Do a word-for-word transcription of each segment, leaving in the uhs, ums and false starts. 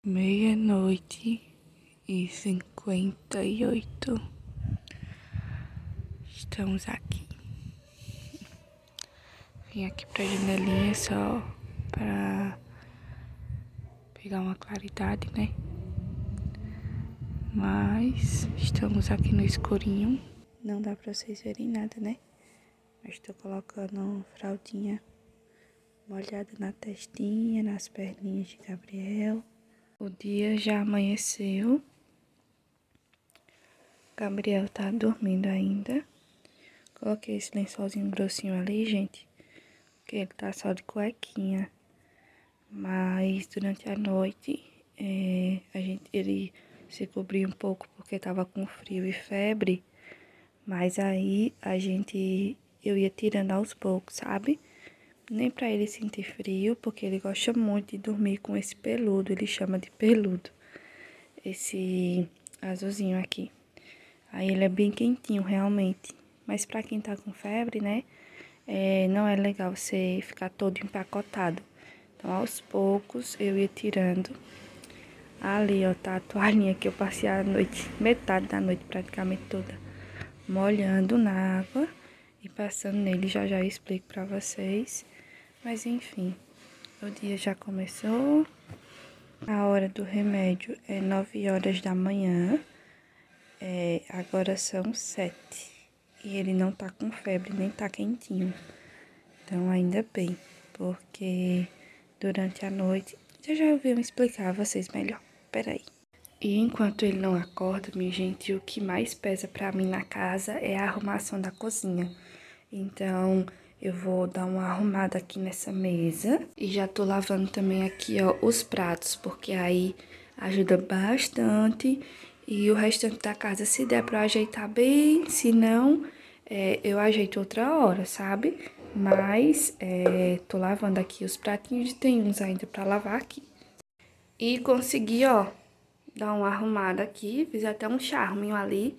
Meia-noite e cinquenta e oito. Estamos aqui. Vim aqui pra janelinha só pra pegar uma claridade, né? Mas estamos aqui no escurinho. Não dá pra vocês verem nada, né? Mas tô colocando fraldinha molhada na testinha, nas perninhas de Gabriel. O dia já amanheceu. Gabriel tá dormindo ainda. Coloquei esse lençolzinho grossinho ali, gente, porque ele tá só de cuequinha. Mas durante a noite, é, a gente, ele se cobriu um pouco porque tava com frio e febre. Mas aí a gente, eu ia tirando aos poucos, sabe? Nem pra ele sentir frio, porque ele gosta muito de dormir com esse peludo, ele chama de peludo. Esse azulzinho aqui. Aí ele é bem quentinho, realmente. Mas pra quem tá com febre, né, é, não é legal você ficar todo empacotado. Então, aos poucos, eu ia tirando. Ali, ó, tá a toalhinha que eu passei a noite, metade da noite praticamente toda, molhando na água e passando nele. Já já eu explico pra vocês. Mas, enfim, o dia já começou. A hora do remédio é nove horas da manhã. É, agora são sete. E ele não tá com febre, nem tá quentinho. Então, ainda bem, porque durante a noite... Já já eu vim explicar a vocês melhor. Peraí. E enquanto ele não acorda, minha gente, o que mais pesa pra mim na casa é a arrumação da cozinha. Então, eu vou dar uma arrumada aqui nessa mesa. E já tô lavando também aqui, ó, os pratos, porque aí ajuda bastante. E o restante da casa, se der pra ajeitar bem, se não, é, eu ajeito outra hora, sabe? Mas, é, tô lavando aqui os pratinhos e tem uns ainda pra lavar aqui. E consegui, ó, dar uma arrumada aqui, fiz até um charminho ali.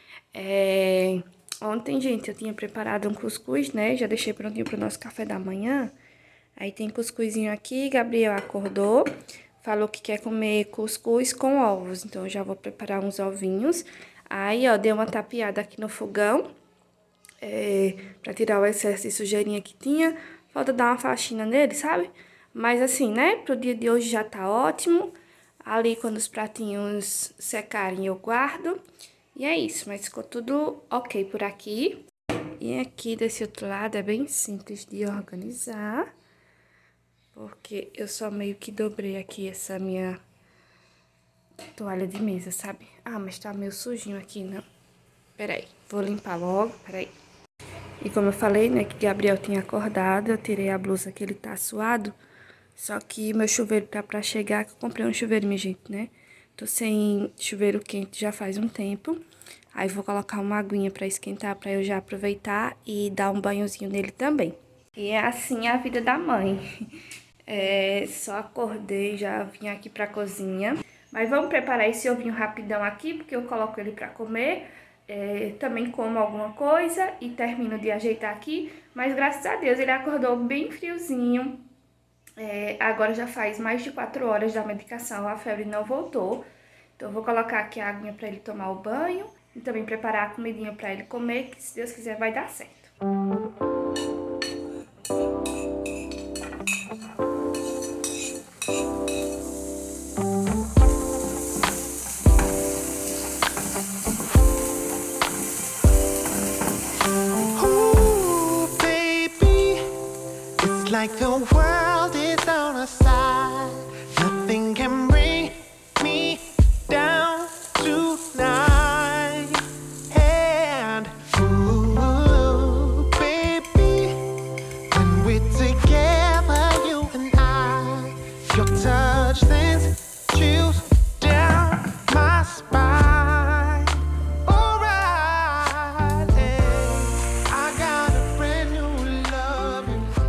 É, ontem, gente, eu tinha preparado um cuscuz, né? Já deixei prontinho pro nosso café da manhã. Aí tem cuscuzinho aqui, Gabriel acordou, falou que quer comer cuscuz com ovos. Então, eu já vou preparar uns ovinhos. Aí, ó, dei uma tapeada aqui no fogão, é, pra tirar o excesso de sujeirinha que tinha. Falta dar uma faxina nele, sabe? Mas assim, né, pro dia de hoje já tá ótimo. Ali, quando os pratinhos secarem, eu guardo. E é isso, mas ficou tudo ok por aqui. E aqui desse outro lado é bem simples de organizar, porque eu só meio que dobrei aqui essa minha toalha de mesa, sabe? Ah, mas tá meio sujinho aqui, não. Peraí, vou limpar logo, peraí. E como eu falei, né, que Gabriel tinha acordado, eu tirei a blusa que ele tá suado. Só que meu chuveiro tá pra chegar, que eu comprei um chuveiro, minha gente, né? Tô sem chuveiro quente já faz um tempo. Aí vou colocar uma aguinha pra esquentar, pra eu já aproveitar e dar um banhozinho nele também. E é assim a vida da mãe. É, só acordei, já vim aqui pra cozinha. Mas vamos preparar esse ovinho rapidão aqui, porque eu coloco ele pra comer. É, também como alguma coisa e termino de ajeitar aqui. Mas graças a Deus ele acordou bem friozinho. É, agora já faz mais de quatro horas da medicação, a febre não voltou. Então eu vou colocar aqui a aguinha pra ele tomar o banho. E também preparar a comidinha pra ele comer, que se Deus quiser vai dar certo. Like the world is on our side, nothing can bring me down tonight. And ooh, baby, when we're together, you and I, your touch sends chills down my spine. Alright, hey, I got a brand new love.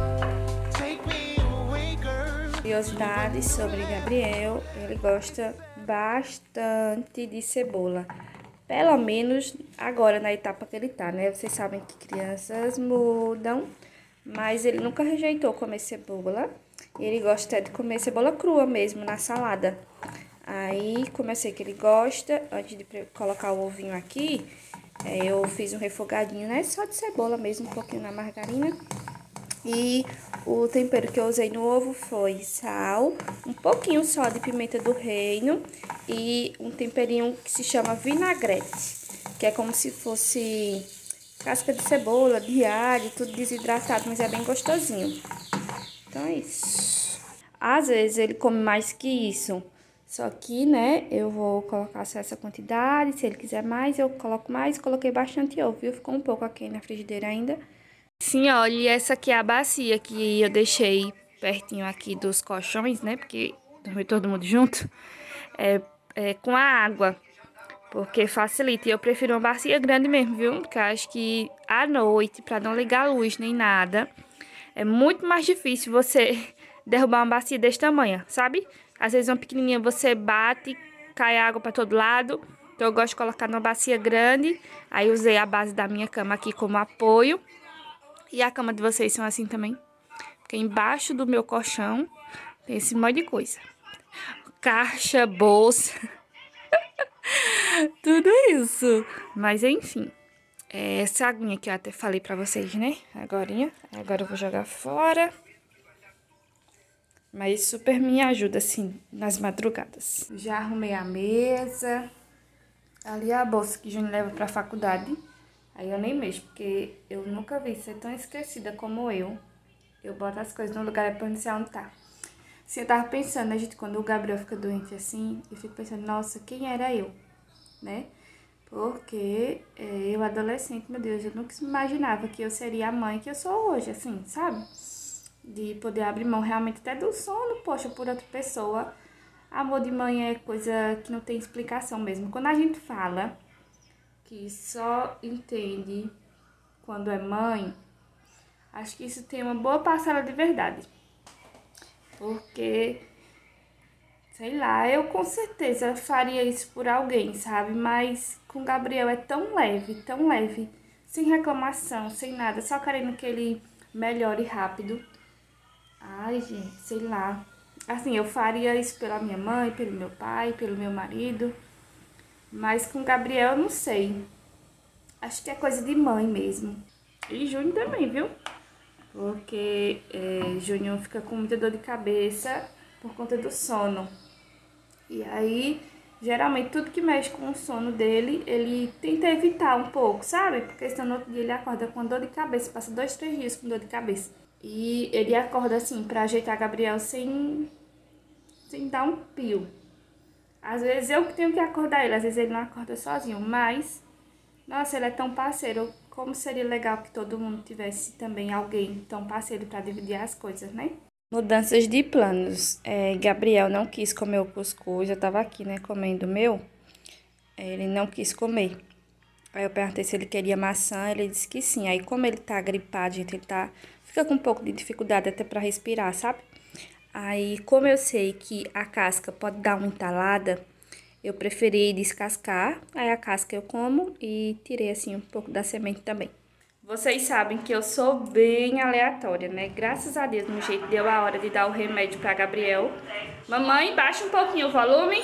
Curiosidades sobre Gabriel, ele gosta bastante de cebola. Pelo menos agora na etapa que ele tá, né? Vocês sabem que crianças mudam, mas ele nunca rejeitou comer cebola. Ele gosta até de comer cebola crua mesmo, na salada. Aí, como eu sei que ele gosta, antes de colocar o ovinho aqui, é, eu fiz um refogadinho, né? Só de cebola mesmo, um pouquinho na margarina. E o tempero que eu usei no ovo foi sal, um pouquinho só de pimenta do reino e um temperinho que se chama vinagrete, que é como se fosse casca de cebola, de alho, tudo desidratado, mas é bem gostosinho. Então é isso. Às vezes ele come mais que isso, só que, né, eu vou colocar só essa quantidade. Se ele quiser mais, eu coloco mais. Coloquei bastante ovo, viu? Ficou um pouco aqui na frigideira ainda. Sim, olha, essa aqui é a bacia que eu deixei pertinho aqui dos colchões, né? Porque dorme todo mundo junto. É, é com a água, porque facilita. E eu prefiro uma bacia grande mesmo, viu? Porque eu acho que à noite, pra não ligar a luz nem nada, é muito mais difícil você derrubar uma bacia desse tamanho, sabe? Às vezes uma pequenininha você bate, cai água pra todo lado. Então eu gosto de colocar numa bacia grande. Aí usei a base da minha cama aqui como apoio. E a cama de vocês são assim também? Porque embaixo do meu colchão tem esse monte de coisa. Caixa, bolsa, tudo isso. Mas enfim, é essa aguinha que eu até falei pra vocês, né? Agorinha. Agora eu vou jogar fora. Mas super me ajuda, assim, nas madrugadas. Já arrumei a mesa. Ali é a bolsa que Júnior leva pra faculdade. Aí eu nem mexo, porque eu nunca vi ser tão esquecida como eu. Eu boto as coisas no lugar pra não sei onde tá. Assim, eu tava pensando, né, gente, quando o Gabriel fica doente assim, eu fico pensando, nossa, quem era eu, né? Porque é, eu, adolescente, meu Deus, eu nunca imaginava que eu seria a mãe que eu sou hoje, assim, sabe? De poder abrir mão realmente até do sono, poxa, por outra pessoa. Amor de mãe é coisa que não tem explicação mesmo. Quando a gente fala que só entende quando é mãe, acho que isso tem uma boa parcela de verdade. Porque, sei lá, eu com certeza faria isso por alguém, sabe? Mas com o Gabriel é tão leve, tão leve, sem reclamação, sem nada, só querendo que ele melhore rápido. Ai, gente, sei lá. Assim, eu faria isso pela minha mãe, pelo meu pai, pelo meu marido. Mas com o Gabriel, eu não sei. Acho que é coisa de mãe mesmo. E Júnior também, viu? Porque é, Júnior fica com muita dor de cabeça por conta do sono. E aí, geralmente, tudo que mexe com o sono dele, ele tenta evitar um pouco, sabe? Porque senão no outro dia ele acorda com dor de cabeça, passa dois, três dias com dor de cabeça. E ele acorda assim, pra ajeitar Gabriel sem, sem dar um pio. Às vezes eu que tenho que acordar ele, às vezes ele não acorda sozinho, mas... Nossa, ele é tão parceiro. Como seria legal que todo mundo tivesse também alguém tão parceiro pra dividir as coisas, né? Mudanças de planos. É, Gabriel não quis comer o cuscuz, eu tava aqui, né, comendo o meu. Ele não quis comer. Aí eu perguntei se ele queria maçã, ele disse que sim. Aí como ele tá gripado, gente, ele tá... Fica com um pouco de dificuldade até pra respirar, sabe? Aí, como eu sei que a casca pode dar uma entalada, eu preferi descascar. Aí a casca eu como e tirei assim um pouco da semente também. Vocês sabem que eu sou bem aleatória, né? Graças a Deus, no jeito deu a hora de dar o remédio pra Gabriel. Mamãe, baixa um pouquinho o volume.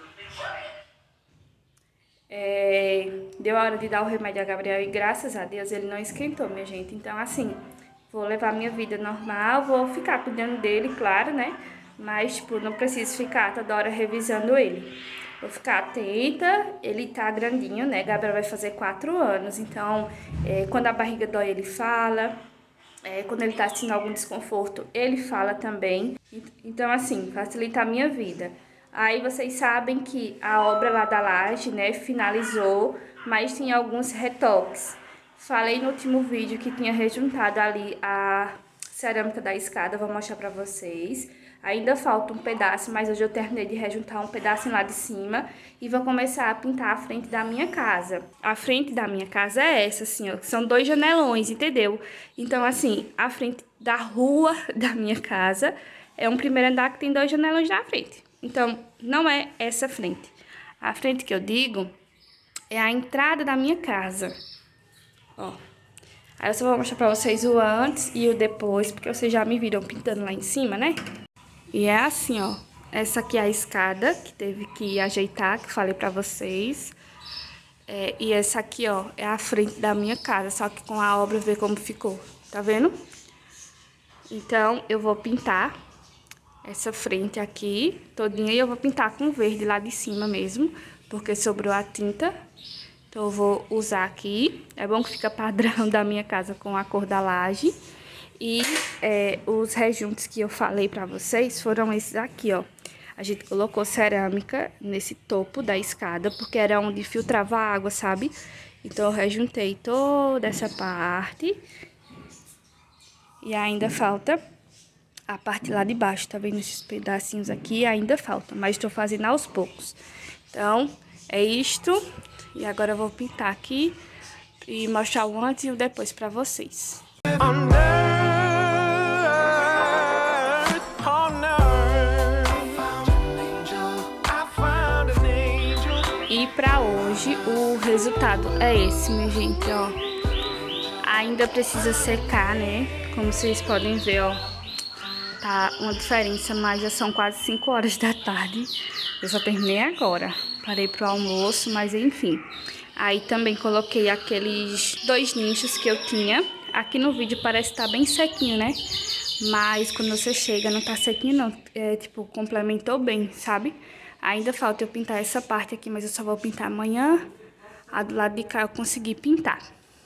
É, deu a hora de dar o remédio a Gabriel e graças a Deus ele não esquentou, minha gente. Então, assim, vou levar minha vida normal, vou ficar cuidando dele, claro, né? Mas, tipo, não preciso ficar toda hora revisando ele. Vou ficar atenta, ele tá grandinho, né? Gabriel vai fazer quatro anos, então, é, quando a barriga dói, ele fala. É, quando ele tá sentindo algum desconforto, ele fala também. Então, assim, facilita a minha vida. Aí vocês sabem que a obra lá da laje, né, finalizou, mas tem alguns retoques. Falei no último vídeo que tinha rejuntado ali a cerâmica da escada, vou mostrar pra vocês. Ainda falta um pedaço, mas hoje eu terminei de rejuntar um pedaço lá de cima e vou começar a pintar a frente da minha casa. A frente da minha casa é essa, assim, ó, são dois janelões, entendeu? Então, assim, a frente da rua da minha casa é um primeiro andar que tem dois janelões na frente. Então, não é essa frente. A frente que eu digo é a entrada da minha casa. Ó. Aí eu só vou mostrar pra vocês o antes e o depois, porque vocês já me viram pintando lá em cima, né? E é assim, ó. essa aqui é a escada que teve que ajeitar, que falei pra vocês. É, e essa aqui, ó, é a frente da minha casa, só que com a obra, ver como ficou, tá vendo? Então, eu vou pintar essa frente aqui todinha e eu vou pintar com verde lá de cima mesmo, porque sobrou a tinta. Então, eu vou usar aqui. É bom que fica padrão da minha casa com a cor da laje. E é, os rejuntos que eu falei pra vocês foram esses aqui, ó. A gente colocou cerâmica nesse topo da escada, porque era onde filtrava a água, sabe? Então, eu rejuntei toda essa parte. E ainda falta a parte lá de baixo, tá vendo esses pedacinhos aqui? Ainda falta, mas estou fazendo aos poucos. Então, é isto. E agora eu vou pintar aqui e mostrar o antes e o depois pra vocês. E pra hoje o resultado é esse, minha gente, ó. Ainda precisa secar, né? Como vocês podem ver, ó. Tá uma diferença, mas já são quase cinco horas da tarde. Eu só terminei agora. Parei pro almoço, mas enfim. Aí também coloquei aqueles dois nichos que eu tinha. Aqui no vídeo parece estar bem sequinho, né? Mas quando você chega não tá sequinho não. É tipo, complementou bem, sabe? Ainda falta eu pintar essa parte aqui, mas eu só vou pintar amanhã. A do lado de cá eu consegui pintar.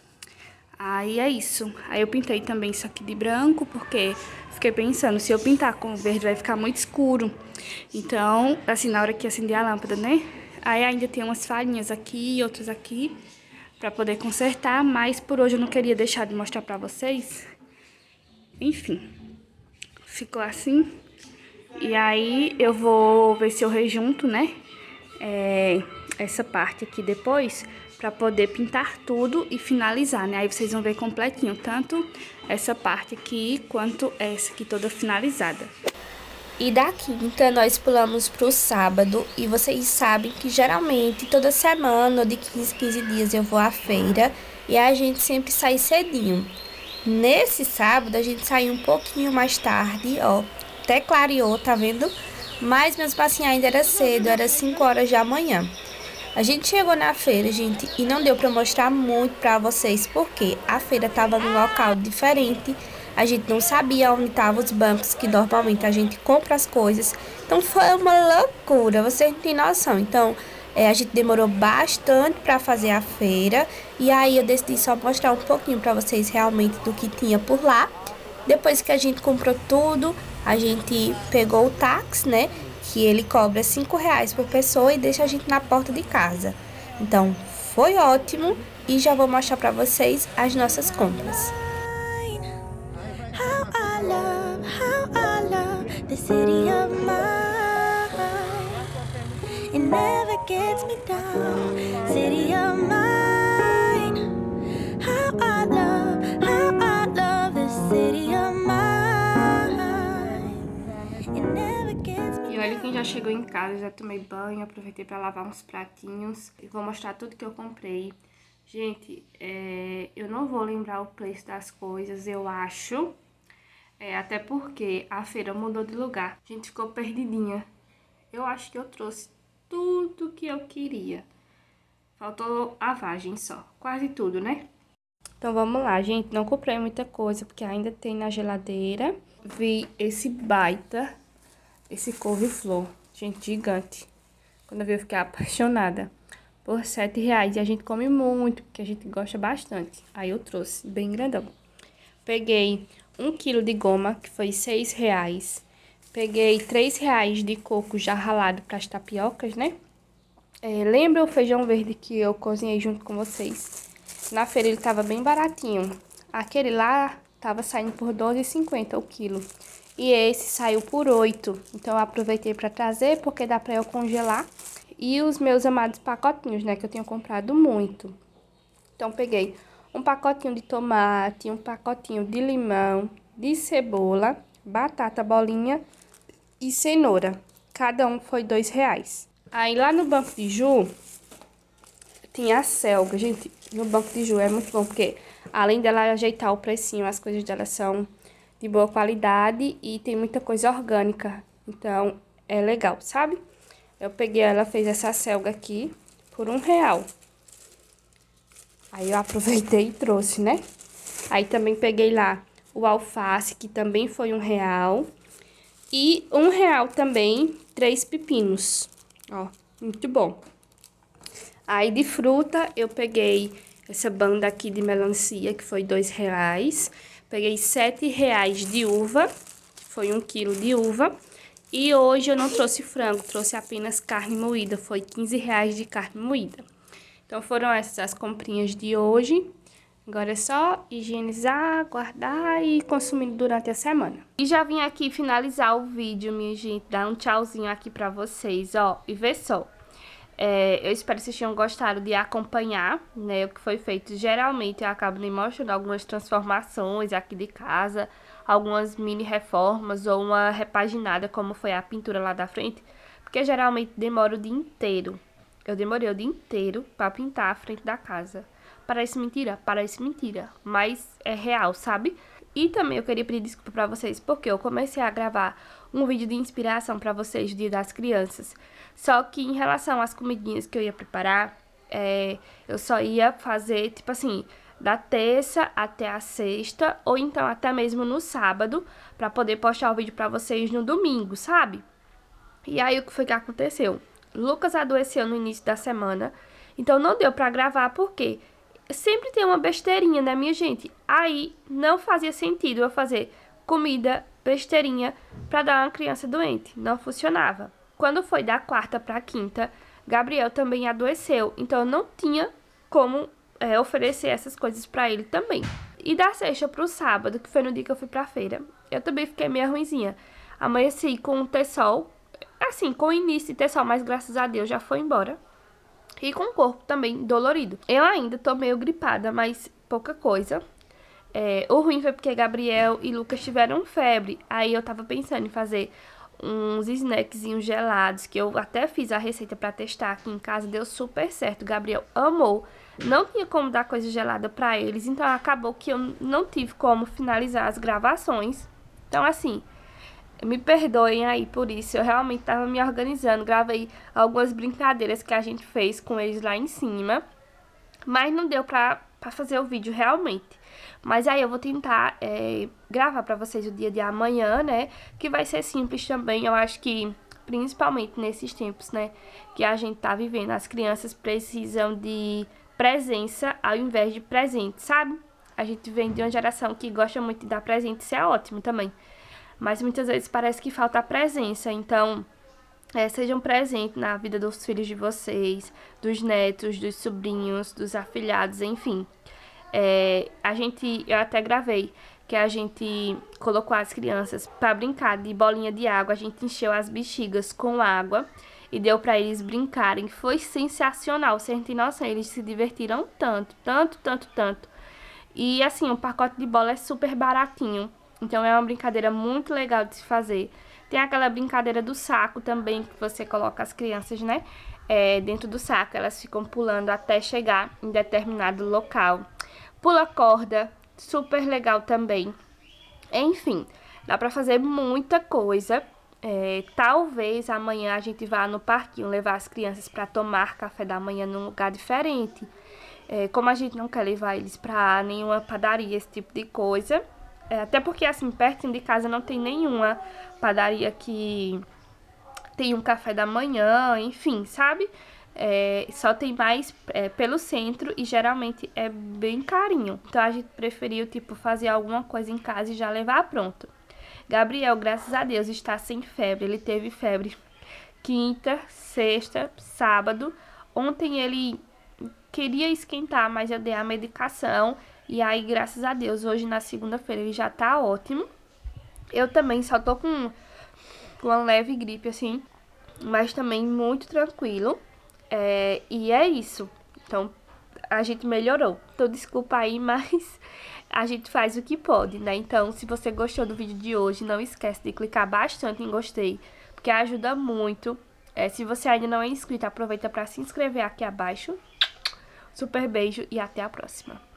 Aí é isso. Aí eu pintei também isso aqui de branco, porque fiquei pensando, se eu pintar com verde vai ficar muito escuro. Então, assim, na hora que acender a lâmpada, né? Aí ainda tem umas falhinhas aqui e outras aqui pra poder consertar, mas por hoje eu não queria deixar de mostrar pra vocês. Enfim, ficou assim. E aí eu vou ver se eu rejunto, né, é, essa parte aqui depois, pra poder pintar tudo e finalizar, né? Aí vocês vão ver completinho, tanto essa parte aqui, quanto essa aqui toda finalizada. E da quinta nós pulamos pro sábado, e vocês sabem que geralmente toda semana, ou de quinze, quinze dias eu vou à feira, e a gente sempre sai cedinho. Nesse sábado a gente saiu um pouquinho mais tarde, ó. Até clareou, tá vendo? Mas meus passinhos ainda era cedo, era cinco horas da manhã. A gente chegou na feira, gente, e não deu pra mostrar muito pra vocês, porque a feira tava num local diferente. A gente não sabia onde estavam os bancos que normalmente a gente compra as coisas. Então foi uma loucura, vocês não têm noção. Então é, a gente demorou bastante pra fazer a feira. E aí eu decidi só mostrar um pouquinho pra vocês realmente do que tinha por lá. Depois que a gente comprou tudo, a gente pegou o táxi, né? Que ele cobra cinco reais por pessoa e deixa a gente na porta de casa. Então, foi ótimo e já vou mostrar pra vocês as nossas compras. E olha quem já chegou em casa, já tomei banho, aproveitei para lavar uns pratinhos. E vou mostrar tudo que eu comprei. Gente, é, eu não vou lembrar o preço das coisas, eu acho. É, até porque a feira mudou de lugar. A gente ficou perdidinha. Eu acho que eu trouxe tudo que eu queria. Faltou a vagem só. Quase tudo, né? Então vamos lá, gente. Não comprei muita coisa, porque ainda tem na geladeira. Vi esse baita, esse couve-flor. Gente, gigante. Quando eu vi, eu fiquei apaixonada. Por sete reais. E a gente come muito, porque a gente gosta bastante. Aí eu trouxe, bem grandão. Peguei um quilo de goma, que foi seis reais. Peguei três reais de coco já ralado para as tapiocas, né? É, lembra o feijão verde que eu cozinhei junto com vocês? Na feira ele tava bem baratinho. Aquele lá tava saindo por doze reais e cinquenta centavos o quilo. E esse saiu por oito. Então eu aproveitei para trazer, porque dá para eu congelar. E os meus amados pacotinhos, né? Que eu tenho comprado muito. Então peguei um pacotinho de tomate, um pacotinho de limão, de cebola, batata bolinha e cenoura. Cada um foi dois reais. Aí lá no Banco de Ju, tinha a selga. Gente, no Banco de Ju é muito bom, porque além dela ajeitar o precinho, as coisas dela são de boa qualidade e tem muita coisa orgânica. Então, é legal, sabe? Eu peguei ela, fez essa selga aqui por um real. Aí eu aproveitei e trouxe, né? Aí também peguei lá o alface, que também foi um real. E um real também, três pepinos. Ó, muito bom. Aí de fruta eu peguei essa banda aqui de melancia, que foi dois reais. Peguei sete reais de uva, que foi um quilo de uva. E hoje eu não trouxe frango, trouxe apenas carne moída, foi quinze reais de carne moída. Então foram essas as comprinhas de hoje. Agora é só higienizar, guardar e consumir durante a semana. E já vim aqui finalizar o vídeo, minha gente, dar um tchauzinho aqui pra vocês, ó, e ver só. É, eu espero que vocês tenham gostado de acompanhar, né, o que foi feito. Geralmente eu acabo me mostrando algumas transformações aqui de casa, algumas mini reformas ou uma repaginada, como foi a pintura lá da frente, porque geralmente demora o dia inteiro. Eu demorei o dia inteiro pra pintar a frente da casa. Parece mentira? Parece mentira, mas é real, sabe? E também eu queria pedir desculpa pra vocês, porque eu comecei a gravar um vídeo de inspiração pra vocês, Dia das Crianças. Só que em relação às comidinhas que eu ia preparar, é, eu só ia fazer, tipo assim, da terça até a sexta, ou então até mesmo no sábado, pra poder postar o vídeo pra vocês no domingo, sabe? E aí o que foi que aconteceu? Lucas adoeceu no início da semana, então não deu pra gravar, porque sempre tem uma besteirinha, né, minha gente? Aí não fazia sentido eu fazer comida, besteirinha, pra dar uma criança doente. Não funcionava. Quando foi da quarta pra quinta, Gabriel também adoeceu, então eu não tinha como é, oferecer essas coisas pra ele também. E da sexta pro sábado, que foi no dia que eu fui pra feira, eu também fiquei meio ruinzinha. Amanheci com um Tessol, assim, com o início de Tessol, mas graças a Deus já foi embora. E com o corpo também dolorido. Eu ainda tô meio gripada, mas pouca coisa. É, o ruim foi porque Gabriel e Lucas tiveram febre. Aí eu tava pensando em fazer uns snackzinhos gelados, que eu até fiz a receita pra testar aqui em casa. Deu super certo. Gabriel amou. Não tinha como dar coisa gelada pra eles. Então acabou que eu não tive como finalizar as gravações. Então assim, me perdoem aí por isso, eu realmente tava me organizando, gravei algumas brincadeiras que a gente fez com eles lá em cima, mas não deu pra, pra fazer o vídeo realmente. Mas aí eu vou tentar é, gravar pra vocês o dia de amanhã, né, que vai ser simples também. Eu acho que, principalmente nesses tempos, né, que a gente tá vivendo, as crianças precisam de presença ao invés de presente, sabe? A gente vem de uma geração que gosta muito de dar presente, isso é ótimo também. Mas muitas vezes parece que falta a presença, então é, sejam presentes na vida dos filhos de vocês, dos netos, dos sobrinhos, dos afilhados, enfim. É, a gente, eu até gravei que a gente colocou as crianças para brincar de bolinha de água, a gente encheu as bexigas com água e deu para eles brincarem. Foi sensacional, você não tem noção, eles se divertiram tanto, tanto, tanto, tanto. E assim, o pacote de bola é super baratinho. Então é uma brincadeira muito legal de se fazer. Tem aquela brincadeira do saco também, que você coloca as crianças, né, é, dentro do saco. Elas ficam pulando até chegar em determinado local. Pula corda, super legal também. Enfim, dá pra fazer muita coisa. É, talvez amanhã a gente vá no parquinho levar as crianças pra tomar café da manhã num lugar diferente. É, como a gente não quer levar eles pra nenhuma padaria, esse tipo de coisa... É, até porque, assim, perto de casa não tem nenhuma padaria que tem um café da manhã, enfim, sabe? É, só tem mais é, pelo centro e geralmente é bem carinho. Então a gente preferiu, tipo, fazer alguma coisa em casa e já levar pronto. Gabriel, graças a Deus, está sem febre. Ele teve febre quinta, sexta, sábado. Ontem ele queria esquentar, mas eu dei a medicação. E aí, graças a Deus, hoje na segunda-feira ele já tá ótimo. Eu também só tô com uma leve gripe, assim, mas também muito tranquilo. É, e é isso. Então, a gente melhorou. Então, desculpa aí, mas a gente faz o que pode, né? Então, se você gostou do vídeo de hoje, não esquece de clicar bastante em gostei, porque ajuda muito. É, se você ainda não é inscrito, aproveita para se inscrever aqui abaixo. Super beijo e até a próxima.